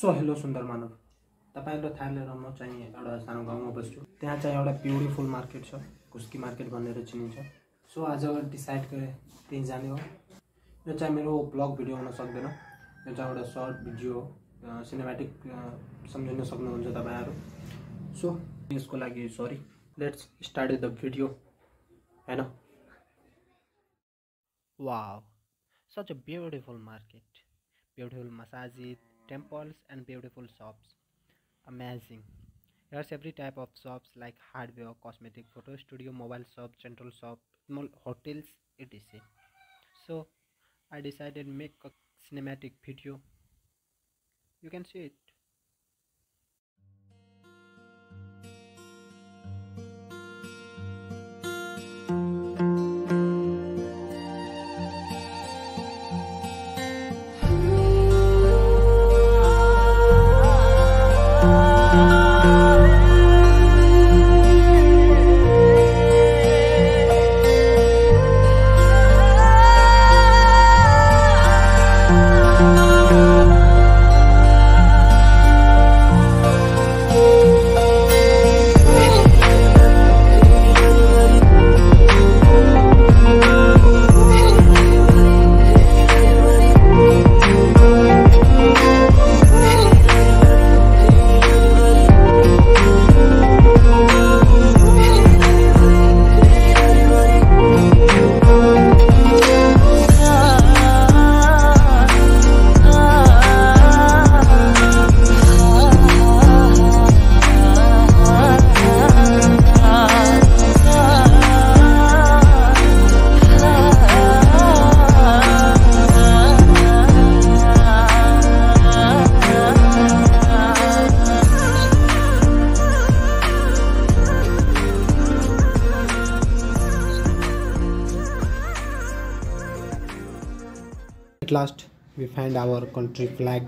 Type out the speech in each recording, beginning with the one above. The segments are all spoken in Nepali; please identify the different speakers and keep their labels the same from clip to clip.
Speaker 1: सो हेलो सुन्दर मानव, तपाईहरुले थाहा लिएर म चाहिँ एउटा सानो गाउँमा बस्छु। त्यहाँ चाहिँ एउटा ब्युटिफुल मार्केट छ, घुस्की मार्केट भनेर चिनिन्छ। सो आज डिसाइड गरे त्यही जाने हो। यो चाहिँ मेरो ब्लग भिडियो हुन सक्दैन, यो चाहिँ एउटा सर्ट भिडियो सिनेम्याटिक सम्झिन सक्नुहुन्छ तपाईहरु। सो यसको लागि sorry, let's start the video हैन।
Speaker 2: Wow, such a beautiful market, beautiful masajid, temples and beautiful shops. Amazing. Here's every type of shops like hardware, cosmetic, photo studio, mobile shop, central shop, small hotels, etc. So I decided make a cinematic video. You can see it.
Speaker 1: At last we find our country flag.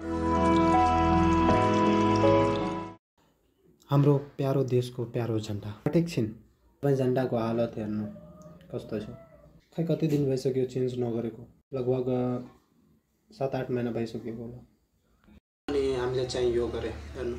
Speaker 1: हाम्रो प्यारो देशको प्यारो झण्डा। एकछिन तपाईं झण्डाको हालत हेर्नु कस्तो छ। खै कति दिन भइसक्यो चेन्ज नगरेको, लगभग 7-8 महिना भइसक्यो होला। अनि हामीले चाहिँ यो गरे हेर्नु।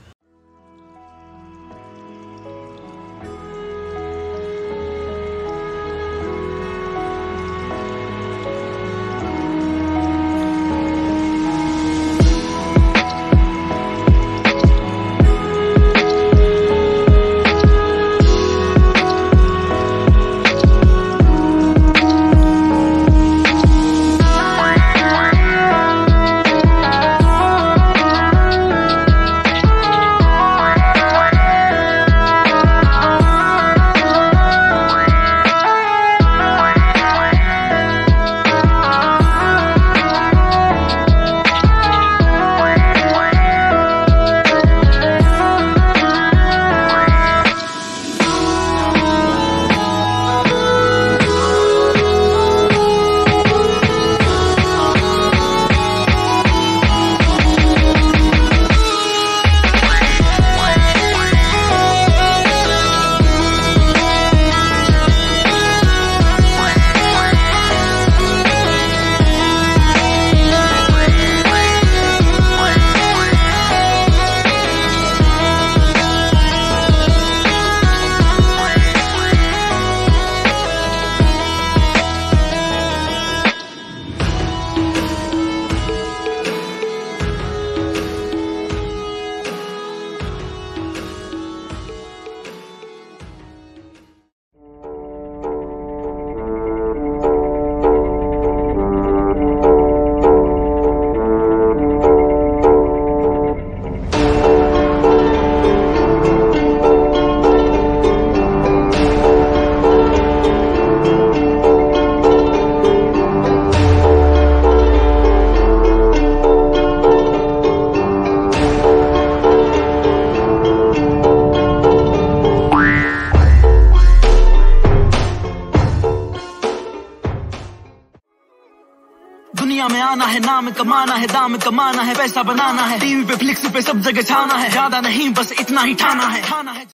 Speaker 3: दुनिया में आना है, नाम कमाना है, दाम कमाना है, पैसा बनाना है, टीवी पे फ्लिक्स पे सब जगह छाना है, ज्यादा नहीं बस इतना ही ठाना है।